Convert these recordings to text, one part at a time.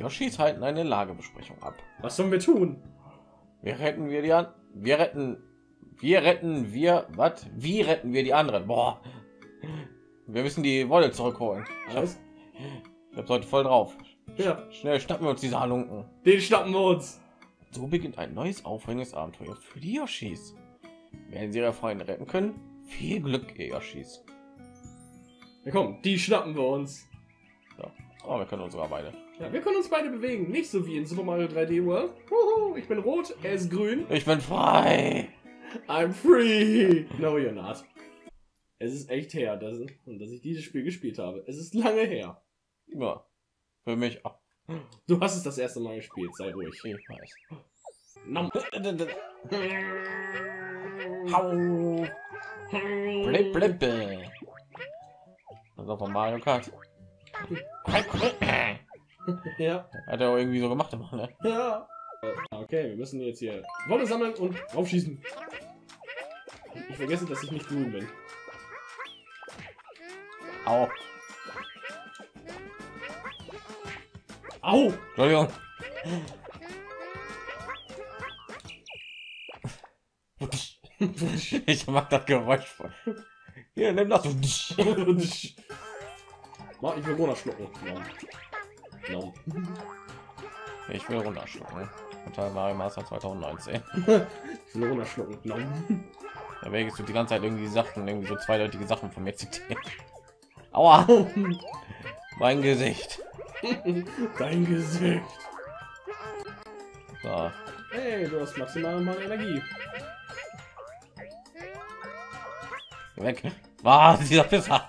Die Yoshis halten eine Lagebesprechung ab. Was sollen wir tun? Wir retten wir die an. Wir retten was? Wie retten wir die anderen? Boah. Wir müssen die Wolle zurückholen. Ich habe heute voll drauf. Ja. Schnell schnappen wir uns diese Halunken. Den schnappen wir uns. So beginnt ein neues aufregendes Abenteuer für die Yoshis. Werden sie ihre Freunde retten können? Viel Glück, ihr Yoshis. Ja, komm, die schnappen wir uns. So. Oh, wir können uns sogar beide. Ja, wir können uns beide bewegen. Nicht so wie in Super Mario 3D World. Huhu, ich bin rot, er ist grün. Ich bin frei. I'm free. No, you're not. Es ist echt her, dass ich dieses Spiel gespielt habe. Es ist lange her. Ja. Für mich auch. Du hast es das erste Mal gespielt, sei ruhig. Ich weiß. Nom. Hau. Blip, blip. Das ist auch von Mario Kart. Ja. Hat er auch irgendwie so gemacht, ne? Ja. Okay, wir müssen jetzt hier Wolle sammeln und aufschießen. Ich vergesse, dass ich nicht grün bin. Au. Au! Entschuldigung. Ich mag das Geräusch voll. Hier, nimm das. Ich will runterschlucken. No. Ich will runterschlucken. Total Mario Master 2019. Ich will runterschlucken. No. Da wägst du die ganze Zeit irgendwie Sachen, irgendwie so zweideutige Sachen von mir zitieren. Aua! Mein Gesicht. Dein Gesicht. So. Hey, du hast maximal Energie. Weg. Was? Dieser Pisser.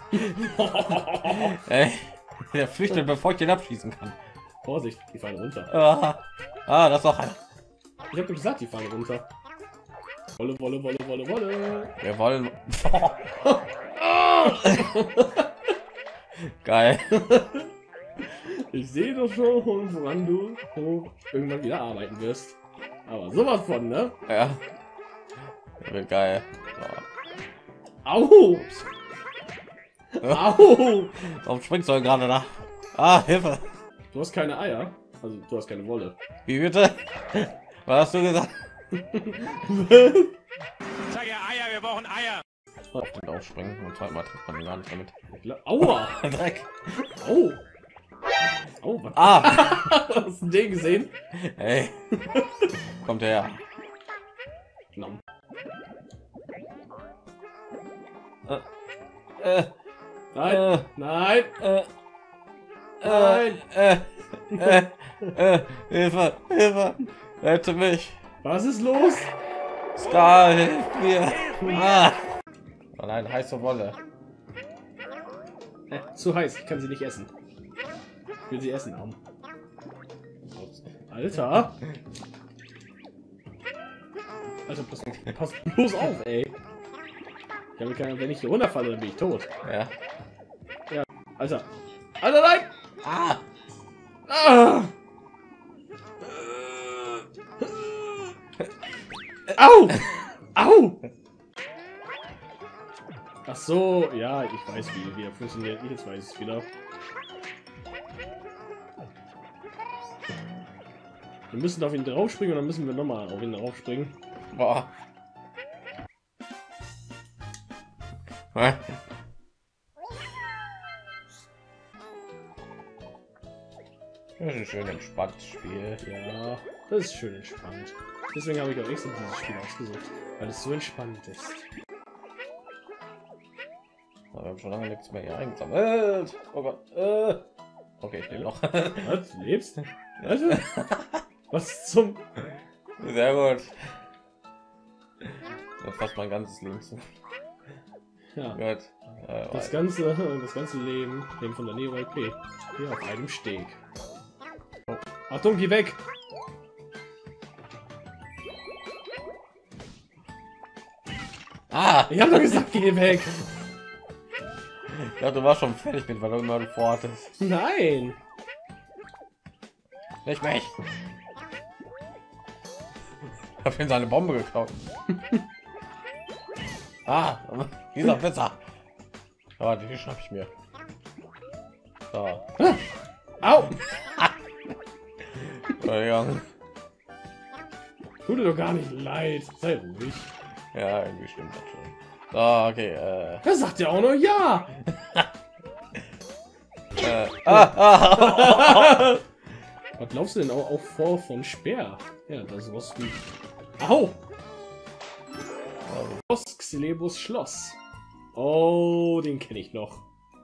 Ey, der flüchtet, bevor ich den abschießen kann. Vorsicht, die fallen runter. Das ist doch einer. Ich habe gesagt, die fallen runter. Wolle, Wolle, Wolle, Wolle, Wolle. Wir wollen. Geil. Ich sehe doch schon, woran du irgendwann wieder arbeiten wirst. Aber sowas von, ne? Ja. Wird geil. Au! Au! Warum springst du gerade da? Hilfe! Du hast keine Eier. Also du hast keine Wolle. Wie bitte? Was hast du gesagt? Sag ja Eier, wir brauchen Eier. Auf den aufspringen und zweimal trifft man gar nicht damit. Aua! Dreck. Au! Oh, was? Hast du den gesehen? Hey. Kommt her. Nom. Nein! Nein! Nein! Hilfe! Hilfe! Rette mich! Was ist los? Scar, hilf mir! Oh nein, heiße Wolle. Zu heiß, ich kann sie nicht essen. Ich will sie essen haben. Alter! Also pass bloß auf, ey! Wenn ich hier runterfalle, dann bin ich tot. Ja. Ja, Alter! Alter, nein! Ah! Au! Au! Ach so, ja, ich weiß, wie er funktioniert. Ich jetzt weiß es wieder. Wir müssen auf ihn drauf springen und dann müssen wir noch mal auf ihn drauf springen. Boah. Das ist ein schön entspanntes Spiel. Ja, das ist schön entspannt. Deswegen habe ich auch extra dieses Spiel ausgesucht, weil es so entspannt ist. Wir haben schon lange nichts mehr hier eingesammelt. Oh Gott. Okay, ich lebe noch. Was? Du lebst? Warte. Was zum? Sehr gut. Das fast mein ganzes Leben zu. Ja. Gut. Das ganze Leben von der Neo LP hier auf einem Steg. Oh. Achtung, geh weg! Ich habe doch gesagt, geh weg! Ja, du warst schon fertig mit, weil du immer vorhattest. Nein! Nicht mich! Ich habe ihm seine Bombe geklaut. Dieser Pizza. Aber die schnapp ich mir. So. Au! Ja, Tut dir doch gar nicht leid. Sei ruhig. ja, irgendwie stimmt das schon. So, okay, Da sagt er auch noch ja. Was glaubst du denn auch vor von Speer? Ja, das was wie. Au! Xilebus Schloss. Oh, den kenne ich noch.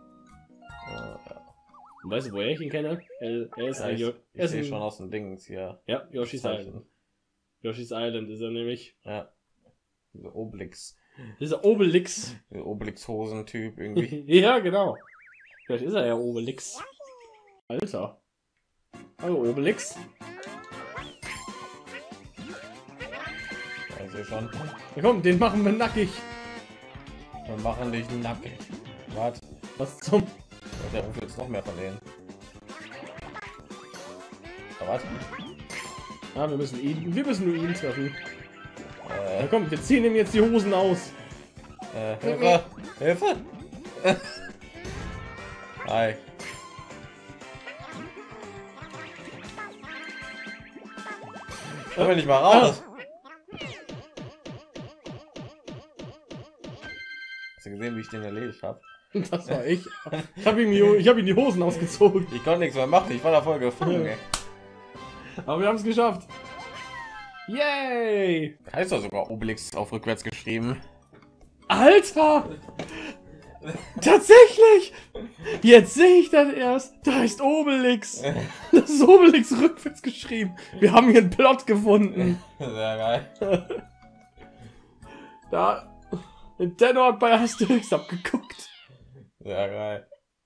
Weißt du, woher ich ihn kenne? Er ist ein ich sehe schon aus dem Dings hier. Ja, Yoshi's Zeichen. Island. Yoshi's Island ist er nämlich. Ja. Dieser Obelix. Dieser Obelix. Der Obelix-Hosen-Typ irgendwie. Ja, genau. Vielleicht ist er ja Obelix. Alter. Hallo Obelix. Ja, ich sehe schon. Ja, komm, den machen wir nackig. Wir machen dich nackig. Was? Was zum... Der ruft jetzt noch mehr von denen. Aber was? Ah, wir müssen nur ihn treffen. Ja, komm, wir ziehen ihm jetzt die Hosen aus. Hilfe! Hilfe! Hi. Komm wir nicht mal raus. Hast du gesehen, wie ich den erledigt habe? Das war ich. Ich habe ihm die Hosen ausgezogen. Ich konnte nichts mehr machen, ich war da voll gefangen. Ey. Aber wir haben es geschafft. Yay! Heißt doch sogar Obelix auf rückwärts geschrieben. Alter! Tatsächlich! Jetzt sehe ich das erst. Da heißt Obelix. Das ist Obelix rückwärts geschrieben. Wir haben hier einen Plot gefunden. Sehr geil. Da. Nintendo hat bei Asterix abgeguckt. Sehr geil.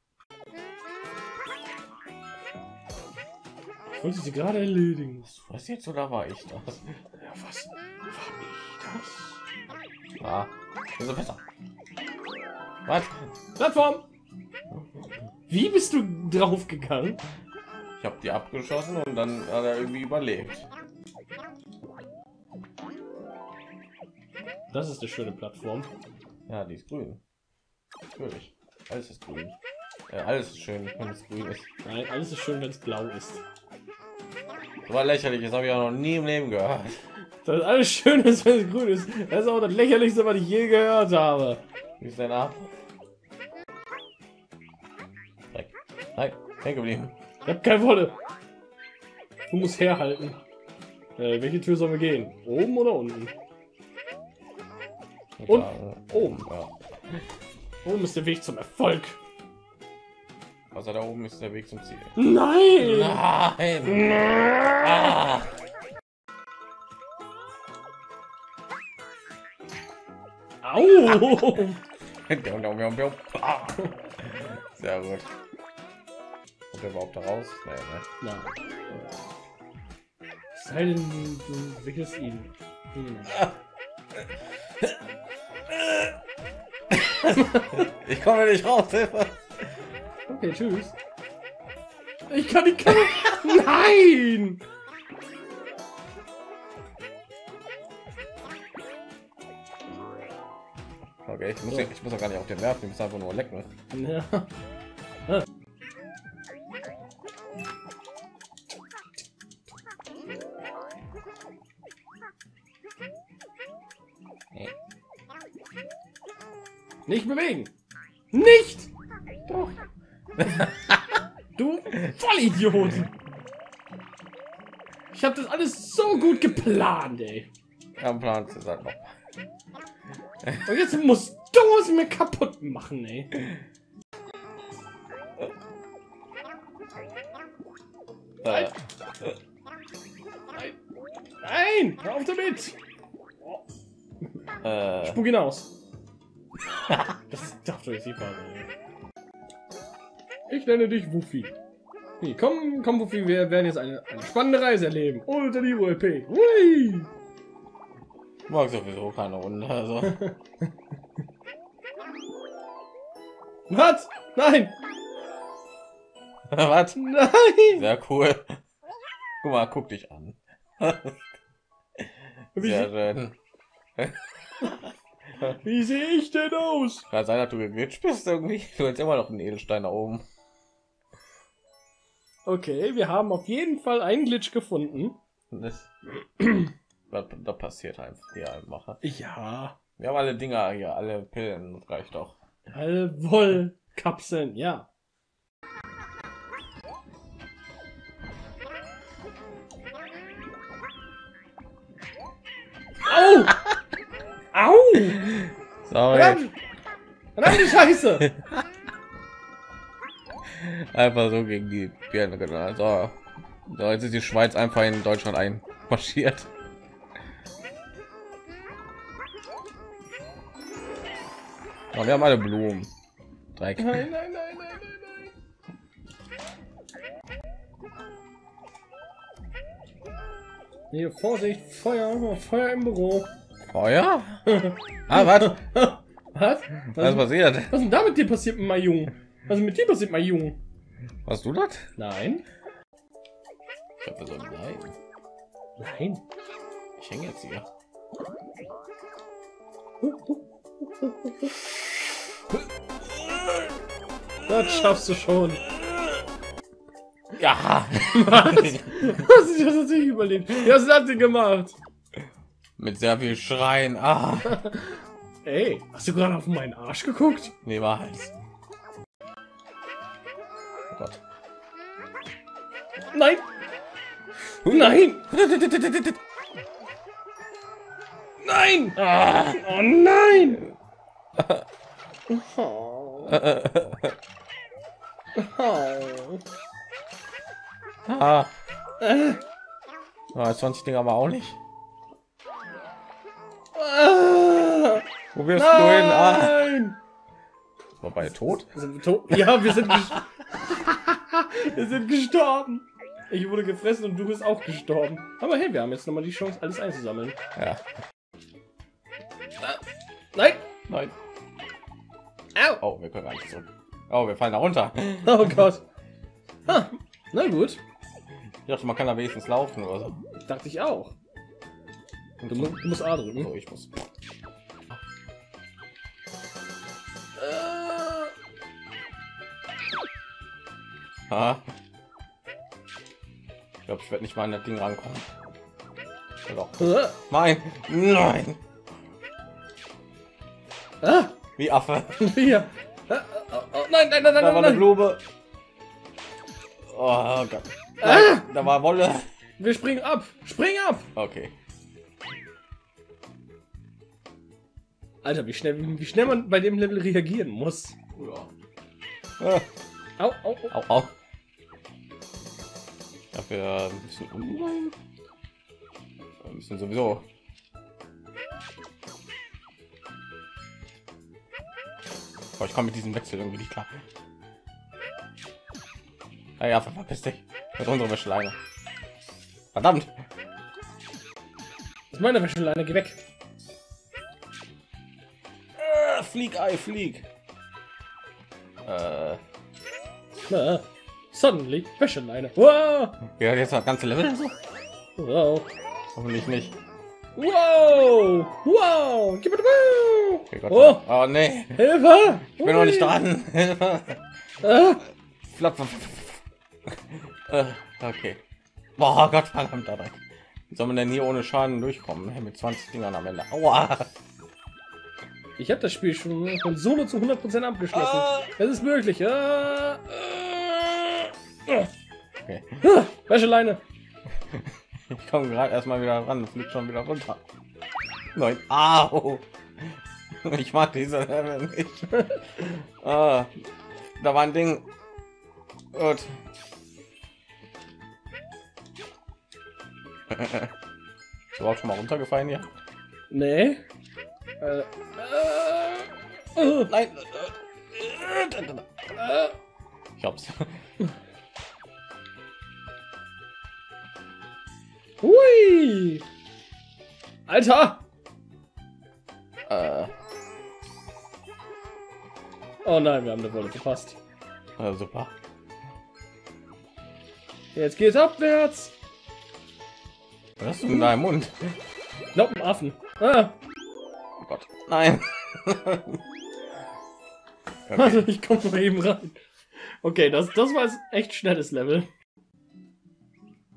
Ich wollte sie gerade erledigen. Was jetzt oder war ich das? Ja, was? War ich das? Ah, ist er besser. Was? Plattform! Wie bist du drauf gegangen? Ich habe die abgeschossen und dann hat er irgendwie überlebt. Das ist eine schöne Plattform. Ja, die ist grün. Natürlich. Alles ist grün. Alles ist schön, wenn es grün ist. Nein, alles ist schön, wenn es blau ist. So war lächerlich, das habe ich auch noch nie im Leben gehört. Das ist alles schön ist, wenn es grün ist. Das ist auch das lächerlichste, was ich je gehört habe. Wie ist denn ab? Nein, hängen geblieben. Ich hab keine Wolle. Du musst herhalten. Welche Tür sollen wir gehen? Oben oder unten? Und oben. Ja. Oben ist der Weg zum Erfolg. Also da oben ist der Weg zum Ziel. Nein! Nein! Ah. Au! Sehr gut. Kommt er überhaupt da raus? Nee, ne? Na. Es sei denn, du wickelst ihn. Ich komme nicht raus, Hilfe! Okay, tschüss. Ich kann die Kamera... Nein! Okay, ich muss auch gar nicht auf den werfen, ich muss einfach nur lecken. Ja. Nicht bewegen! Nicht! Doch! Du Vollidiot! Ich habe das alles so gut geplant, ey. Am Plan ist halt noch. Und jetzt musst du es mir kaputt machen, ey. Nein! Nein! Hör auf damit! Spuck ihn aus! Das darf doch jetzt nicht wahr sein. Ich nenne dich Wuffi. Nee, komm, Wuffi, wir werden jetzt eine spannende Reise erleben. Unter die ULP. Hui! Mag sowieso keine Runde, also. Was? Nein! Was? Nein! Sehr cool. Guck mal, guck dich an. Sehr schön. Wie sehe ich denn aus? Kann sein, dass du geglitscht bist irgendwie. Du hast immer noch einen Edelstein da oben. Okay, wir haben auf jeden Fall einen Glitch gefunden. Da passiert einfach hier einfach. Ja. Wir haben alle Dinger hier, alle Pillen, das reicht doch. Alle Wollkapseln, ja. Au! Au! Sorry. Verdammt, Scheiße! Einfach so gegen die Birne genau. So. So, jetzt ist die Schweiz einfach in Deutschland einmarschiert. Oh, wir haben alle Blumen. Dreck. Nein, nein, nein, nein, nein, nein. Hier, Vorsicht, Feuer, Feuer im Büro. Feuer? Ah, was? Was? Was ist passiert? Was ist denn da mit dir passiert, mein Junge? Was ist mit dir passiert, mein Junge? Hast du das? Nein. Ich habe so nein. Nein. Ich hänge jetzt hier. Das schaffst du schon. Ja. Was? Was ist das tatsächlich überlebt? Was hat sie gemacht? Mit sehr viel Schreien. Ah. Ey, hast du gerade auf meinen Arsch geguckt? Nee, war Hals. Oh Gott. Nein. Nein. Nein. Ah. Oh nein. Oh. Oh. Ah. Ah, 20 Dinger aber auch nicht. Wo wirst du hin? Ah. Nein. War beide tot? Sind wir tot? Ja, wir sind wir sind gestorben. Ich wurde gefressen und du bist auch gestorben. Aber hey, wir haben jetzt noch mal die Chance, alles einzusammeln. Ja. Nein. Nein. Au. Oh, wir können gar nicht zurück. Oh, wir fallen da runter. Oh Gott. Ah, na gut. Ich dachte, man kann da wenigstens laufen oder so. Dachte ich auch. Du musst A drücken. So, ich muss. Ah. Ich glaube, ich werde nicht mal an das Ding rankommen. Ja, doch. Nein, nein. Ah, Wie Affe. hier. Oh, nein, nein, nein, nein, Da war eine nein. Blume. Oh Gott. Nein, da war Wolle. Wir springen ab. Spring ab. Okay. Alter, wie schnell man bei dem Level reagieren muss. Ah. Au, au, au. Au, au. Dafür ein bisschen umleiten. Wir müssen sowieso. Aber ich komme mit diesem Wechsel irgendwie nicht klar. Ah ja, verpiss dich. Das ist unsere Wäscheleine. Verdammt. Das ist meine Wäscheleine, geh weg. Flieg, Ei, flieg. Suddenly, Wäscheleine. Wow. Ja, jetzt das ganze Level. Wow. Hoffentlich nicht. Wow. Wow. Gib it wow. Okay, Gott, Oh. oh nee. Hilfe. Ich bin noch nicht dran. Hilfe. Ah. Flap, flap, flap. Okay. Boah, Gott, verdammt, da. Wie soll man denn hier ohne Schaden durchkommen? Mit 20 Dingern am Ende. Aua. Ich habe das Spiel schon von Solo zu 100% abgeschlossen. Das ist möglich. Okay. Wäscheleine. Ich komme gerade erstmal wieder ran, fliegt schon wieder runter. Nein. Au. Ich mag diese Level nicht. Ah, da war ein Ding. Gut. Ist überhaupt schon mal runtergefallen hier? Nee. Nein. Ich hab's. Hui. Alter. Oh nein, wir haben eine Wolle verpasst. Super. Jetzt geht's abwärts. Was hast du in deinem Mund? Nope, Affen. Ah. Oh Gott. Nein. Also ich komme mal eben rein. Okay, das war jetzt echt schnelles Level.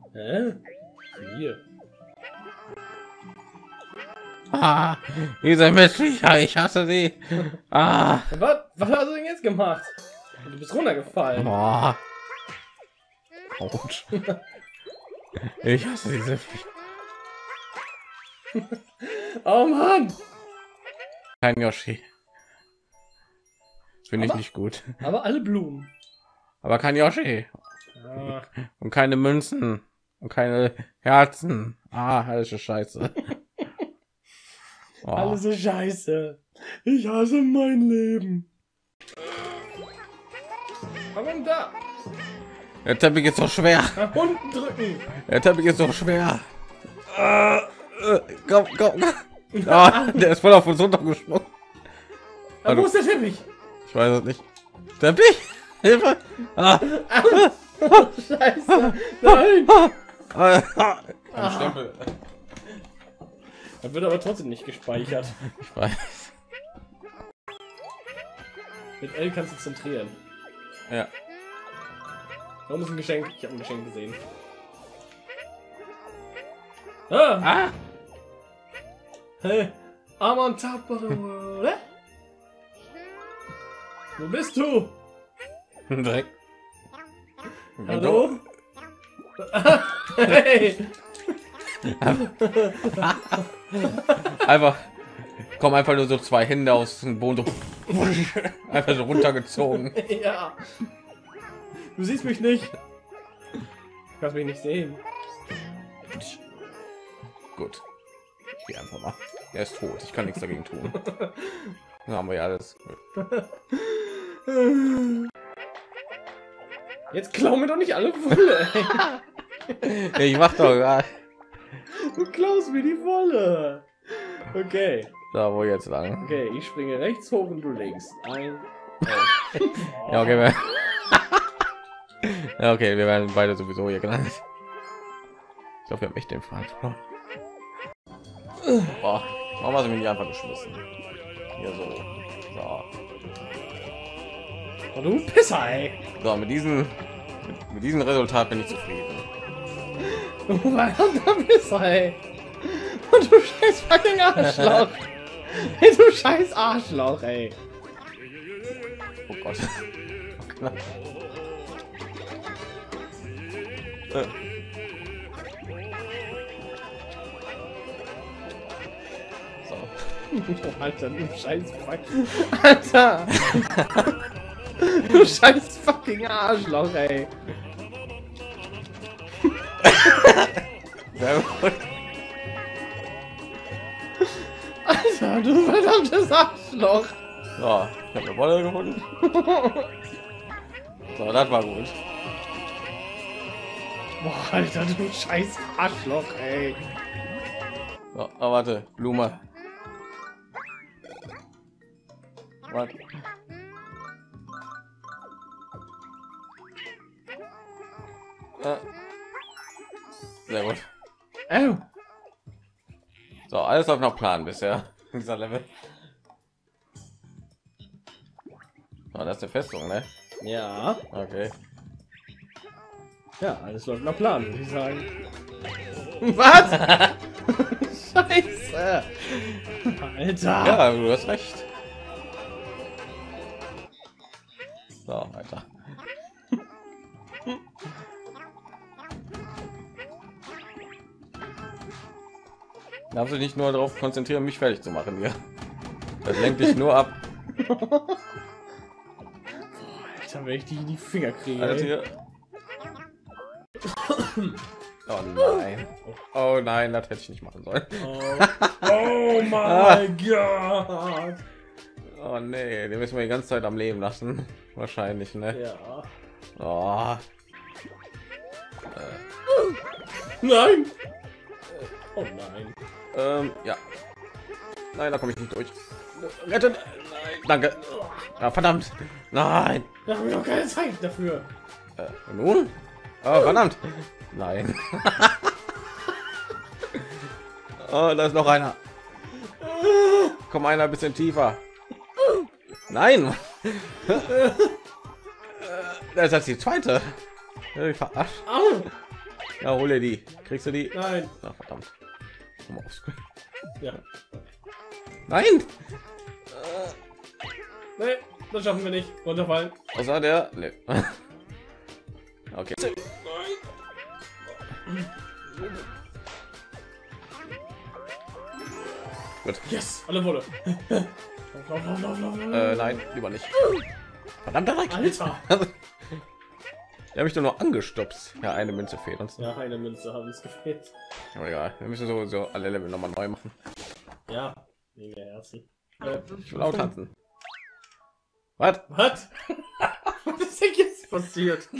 Hä? Hier. Ah, diese Missviecher, ich hasse sie. Ah. Was hast du denn jetzt gemacht? Du bist runtergefallen. Boah. Autsch. Ich hasse diese Viecher. Oh Mann! Kein Yoshi. Finde ich Aber- nicht gut. Aber alle Blumen. Aber kein Yoshi. Ah, Und keine Münzen. Und keine Herzen. Ah, alles ist scheiße. Oh. alles so scheiße. Ich hasse mein Leben. Warum da? Der Teppich ist so schwer. Nach unten drücken. Der Teppich ist so schwer. Komm, komm. Ah, der ist voll auf uns runtergesprungen. Wo ist der Teppich? Ich weiß es nicht. Teppich? Hilfe! Ah. Oh, scheiße. Nein. Ein Stempel. Er wird aber trotzdem nicht gespeichert. Ich weiß. Mit L kannst du zentrieren. Ja. Warum ist ein Geschenk? Ich habe ein Geschenk gesehen. Ah! Ah! Hey, I'm on top of the world. Wo bist du? Direkt. Hallo? Hey! Einfach. Komm einfach nur so zwei Hände aus dem Boden. So, einfach so runtergezogen. Ja. Du siehst mich nicht. Du kannst mich nicht sehen. Gut. Ich geh einfach mal. Er ist tot. Ich kann nichts dagegen tun. Dann haben wir ja alles. Jetzt klau mir doch nicht alle Wolle. Ich mach doch. Ja. Du klaust mir die Wolle. Okay. Da wo jetzt lang. Okay, ich springe rechts hoch und du links. Ein. Ja, okay. Ja, okay, wir werden beide sowieso hier gelandet. Ich glaube, wir haben echt den Faden verloren. Boah, warum hast du mich nicht einfach geschmissen? Hier so. So, Oh, du Pisser, ey. so mit diesem Resultat bin ich zufrieden. Du verdammter Pisser, ey. Und du scheiß fucking Arschloch. Hey, du scheiß Arschloch, ey. Oh Gott. So. Oh, Alter, du scheiß fucking... Alter! Du scheiß fucking Arschloch, ey. Sehr gut. Alter, du verdammtes Arschloch. So, ich habe eine Wolle gefunden. So, das war gut. Boah, Alter, du scheiß Arschloch, ey. So, oh, warte, Blume. Warte. Sehr gut. So, alles läuft nach Plan bisher. Dieser Level. Oh, das ist eine Festung, ne? Ja. Okay. Ja, alles läuft nach Plan, würde ich sagen. Was? Scheiße. Alter. Ja, du hast recht. So, weiter. Darfst du nicht nur darauf konzentrieren, mich fertig zu machen hier. Das lenkt dich nur ab. Alter, wenn ich die in die Finger kriege. Alles ey. hier. Oh nein. Oh nein, das hätte ich nicht machen sollen. Oh mein Gott. Oh nee, den müssen wir die ganze Zeit am Leben lassen. Wahrscheinlich, ne? Ja. Oh. Nein. Oh nein. Ja. Nein, da komme ich nicht durch. Retten. Nein, danke. Ja, verdammt. Nein. Da habe ich doch keine Zeit dafür. Nun? Oh, verdammt. Nein. Oh, da ist noch einer. Komm, einer ein bisschen tiefer. Nein. Das ist jetzt die zweite. Ich verarscht. Au. Ja, hol dir die. Kriegst du die? Nein. Na, verdammt. Komm mal aufs Screen. Ja. Nein! Nee, das schaffen wir nicht. Runterfallen. Außer der. Nee. Okay. Gut. Yes, alle Wolle. Lauf. Nein, lieber nicht. Verdammt, Dreck. Alter. Der habe ich doch noch angestupst. Ja, eine Münze fehlt uns. Ja, eine Münze haben es gefehlt. Aber egal, wir müssen sowieso alle Level noch mal neu machen. Ja, mega Herzen. Ich will auch tanzen. Was? Was? Was ist denn jetzt passiert?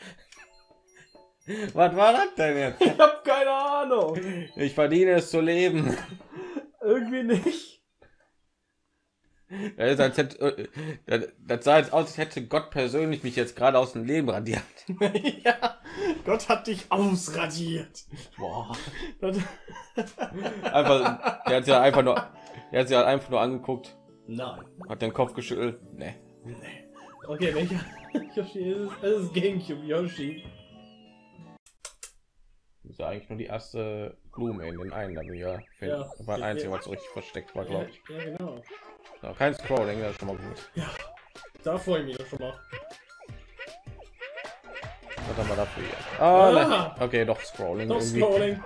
Was war das denn jetzt? Ich habe keine Ahnung. Ich verdiene es zu leben. Irgendwie nicht. Das, ist, als hätte, das sah jetzt aus, als hätte Gott persönlich mich jetzt gerade aus dem Leben radiert. Ja, Gott hat dich ausradiert. Boah. Das Einfach, der hat ja einfach nur angeguckt, Nein. hat den Kopf geschüttelt. Nee. Okay, welcher Yoshi ist es? Es ist GameCube Yoshi. Das ist ja eigentlich nur die erste Blume in den einen Level hier. Ja. Das war ein einziger, was so richtig versteckt war, glaube ich. Ja, genau. Ja, kein Scrolling, das ist schon mal gut. Ja, da freue ich mich doch schon mal. Was haben wir dafür hier? Ah, Ah. nein. Okay, doch Scrolling. Doch irgendwie. Scrolling.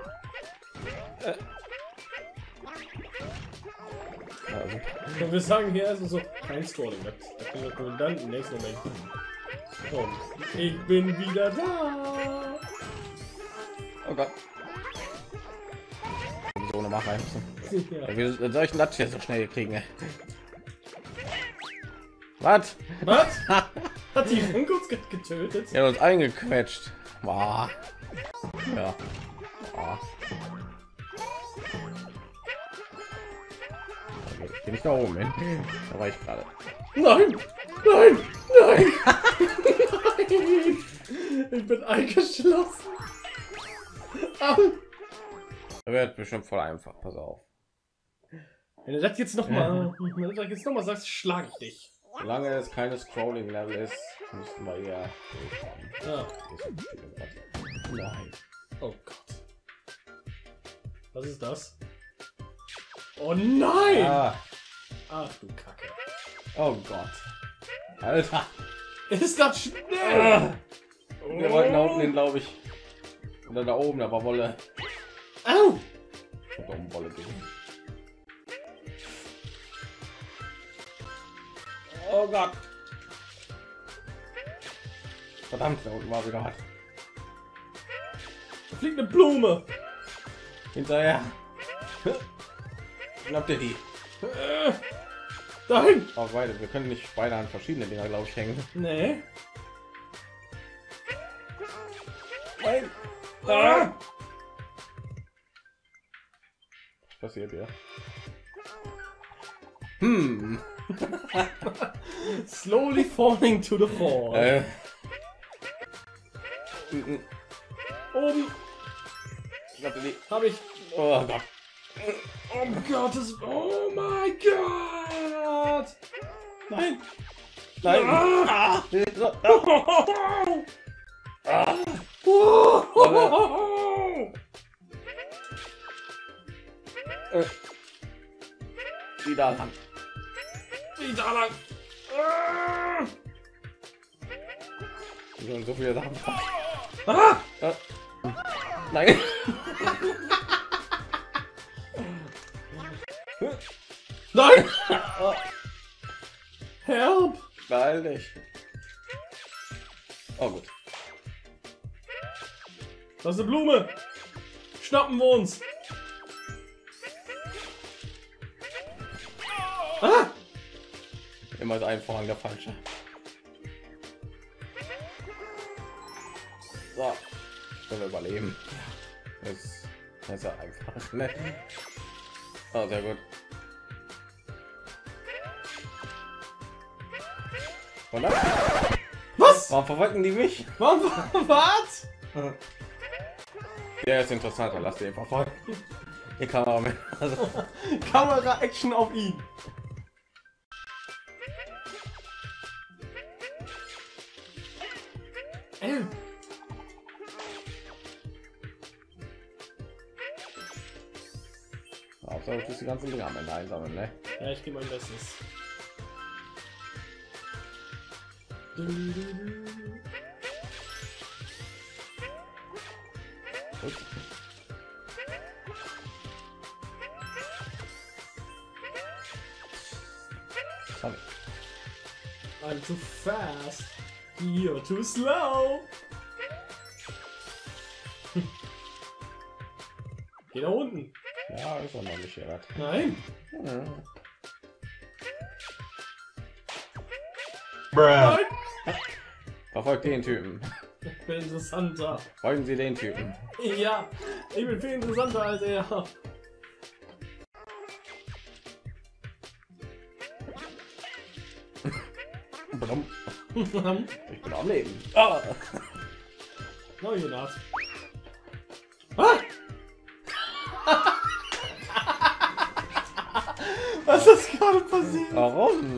Ja, super. Und wir sagen hier erst so, kein Scrolling. Da können wir dann im nächsten Moment. Und ich bin wieder da. Oh Gott. So noch mal rein. Ja. Ja, wie soll ich denn das hier so schnell kriegen? Ey? Was? Was? Hat die Unkurz getötet? Er hat uns eingequetscht. Wow. Ja. Wow. Bin ich da oben hin? Da war ich gerade. Nein! Nein! Nein! Nein! Ich bin eingeschlossen. Au. Er wird bestimmt voll einfach. Pass auf. Wenn du das jetzt noch mal, sagst, schlage ich dich. Solange es keine Scrolling-Level ist, müssten wir ja. Ja. Nein. Oh Gott. Was ist das? Oh nein! Ah. Ach du Kacke. Oh Gott. Alter. Ist das schnell? Wir wollten da unten hin, glaube ich. Oder da oben, da war Wolle. Au! Da oben Wolle gehen. Oh Gott. Verdammt, da unten war wieder was. Da fliegt eine Blume. Hinterher. Glaubt ihr die? Nein! Auch beide. Wir können nicht beide an verschiedene Dinger, glaube ich, hängen. Nee. Nein. Ah! Was passiert hier? Hm. Slowly falling to the floor. Oben Glaubt ihr die? habe ich. Oh Gott. Oh Gottes. Oh mein Gott! Nein. Nein. Ah! So, da. Ah! Wieder lang. Wieder lang. Ah! Wir sollen so viele Sachen. Ah! Nein. Nein! Help! Beeil dich. Oh gut. Das ist eine Blume. Schnappen wir uns. Ah! Immer ein Vorhang der falsche. So, können wir überleben. Das ist ja einfach. Ne? Oh, sehr gut. Oder? Was? Warum verfolgen die mich? Was? Der ist interessanter, lass den verfolgen. Die Kamera. Also, Kamera-Action auf ihn. solltest die ganzen Dinge am Ende einsammeln, ne? Ja, ich gebe mein Bestes. Gut. Sorry. I'm too fast. You're too slow. Geh da unten. Ja, ist auch noch nicht hier. Nein. Nein. Verfolgt den Typen. Ich bin interessanter. Folgen Sie den Typen. Ja, ich bin viel interessanter als er. Ich bin am Leben. Ah. Neue Naht. Ah! Was ist gerade passiert? Warum?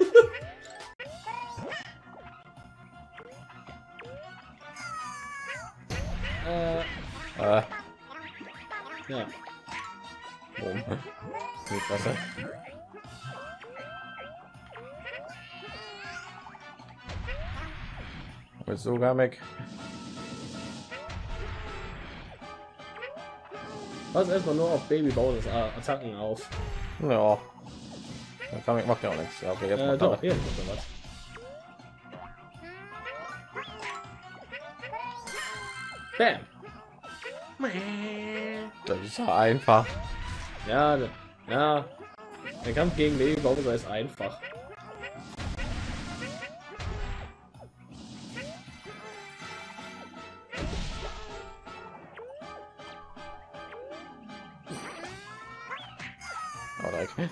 Ja. Warum? Nicht besser. Ist sogar weg. Pass erstmal nur auf Baby Bowsers Attacken auf. Ja. Dann kann ich macht ja auch nichts. Ja, okay, jetzt macht Doch, er. hier ist noch was. Bam. Das ist ja einfach. Ja, ja. Der Kampf gegen Baby Bowser ist einfach. Okay.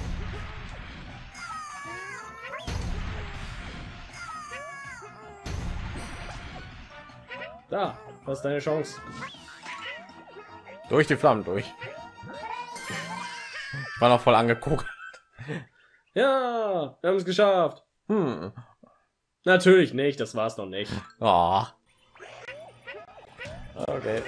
Da, was ist deine Chance? Durch die Flammen durch. Ich war noch voll angeguckt. Ja, wir haben es geschafft. Natürlich nicht, das war's noch nicht. Oh. Okay.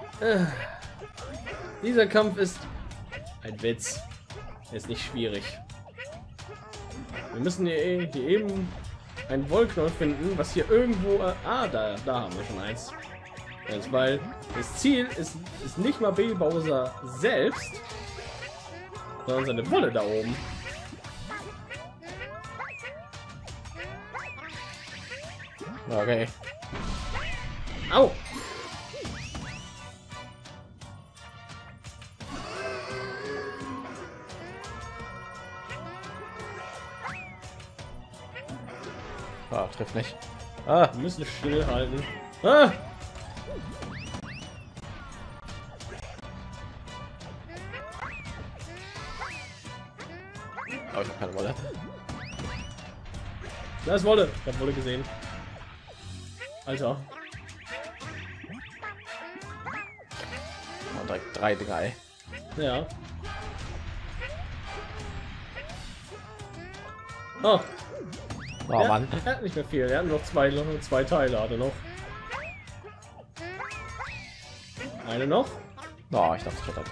Dieser Kampf ist ein Witz. Er ist nicht schwierig. Wir müssen hier eben ein Wollknoll finden, was hier irgendwo... da haben wir schon eins. Weil das Ziel ist nicht mal Baby Bowser selbst, sondern seine Wolle da oben. Okay. Au! Ah, trifft nicht. Ah, Wir müssen stillhalten. Ah! aber ich habe keine Wolle. Da ist Wolle. Ich habe Wolle gesehen. Alter. Und direkt 3 Dinger, ey. Ja. Oh, Oh ja, Mann. er hat nicht mehr viel. Er hat noch zwei Teile. Hat er noch. Eine noch. Oh, ich dachte, ich hätte.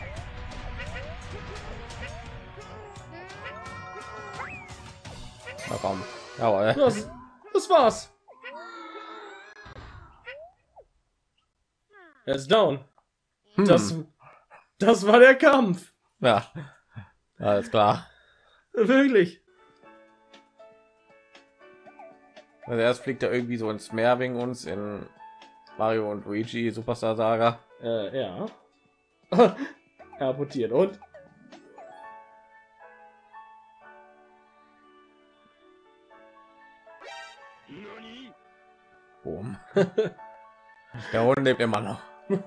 Na komm. Jawohl. Das war's. Er ist down. Das war der Kampf. Ja. Alles klar. Wirklich. Also erst fliegt er irgendwie so ins Meer wegen uns in Mario und Luigi Superstar Saga. Ja. Er abortiert und Boom. Der Hund lebt immer noch.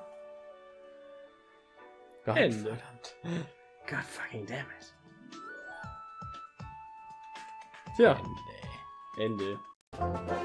Gott, Ende. verdammt. God fucking damn it. Tja, Ende.